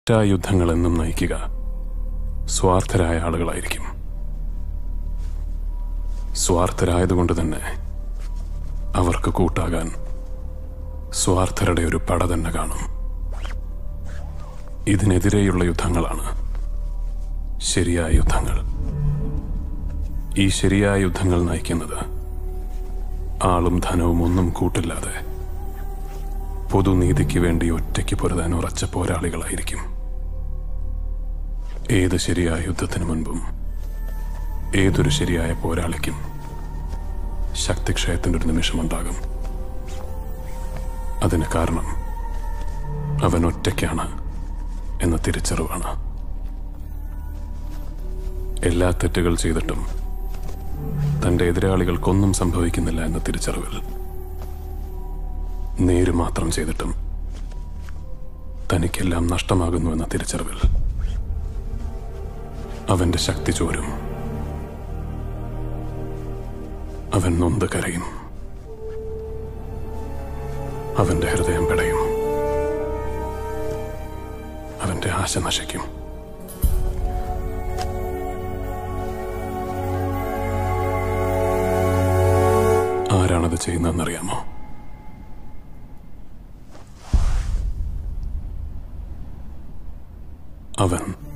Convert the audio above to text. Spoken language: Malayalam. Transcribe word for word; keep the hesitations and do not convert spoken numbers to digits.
യുദ്ധങ്ങളെന്നും നയിക്കുക സ്വാർത്ഥരായ ആളുകളായിരിക്കും. സ്വാർത്ഥരായതുകൊണ്ട് തന്നെ അവർക്ക് കൂട്ടാകാൻ സ്വാർത്ഥരുടെ ഒരു പട തന്നെ കാണും. ഇതിനെതിരെയുള്ള യുദ്ധങ്ങളാണ് ശരിയായ യുദ്ധങ്ങൾ. ഈ ശരിയായ യുദ്ധങ്ങൾ നയിക്കുന്നത് ആളും ധനവും ഒന്നും കൂട്ടില്ലാതെ പൊതുനീതിക്ക് വേണ്ടി ഒറ്റയ്ക്ക് പൊരുതാൻ ഉറച്ച പോരാളികളായിരിക്കും. ഏത് ശരിയായ യുദ്ധത്തിനു മുൻപും ഏതൊരു ശരിയായ പോരാളിക്കും ശക്തിക്ഷയത്തിൻ്റെ ഒരു നിമിഷമുണ്ടാകും. അതിന് കാരണം അവൻ ഒറ്റയ്ക്കാണ് എന്ന തിരിച്ചറിവാണ്. എല്ലാ തെറ്റുകൾ ചെയ്തിട്ടും തൻ്റെ എതിരാളികൾക്കൊന്നും സംഭവിക്കുന്നില്ല എന്ന തിരിച്ചറിവിൽ, നേര് മാത്രം ചെയ്തിട്ടും തനിക്കെല്ലാം നഷ്ടമാകുന്നു എന്ന തിരിച്ചറിവിൽ അവന്റെ ശക്തി ചോരും. അവൻ നൊന്ത് കരയും. അവന്റെ ഹൃദയം പിടയും. അവന്റെ ആശ നശിക്കും. ആരാണത് ചെയ്യുന്നതെന്നറിയാമോ? അവൻ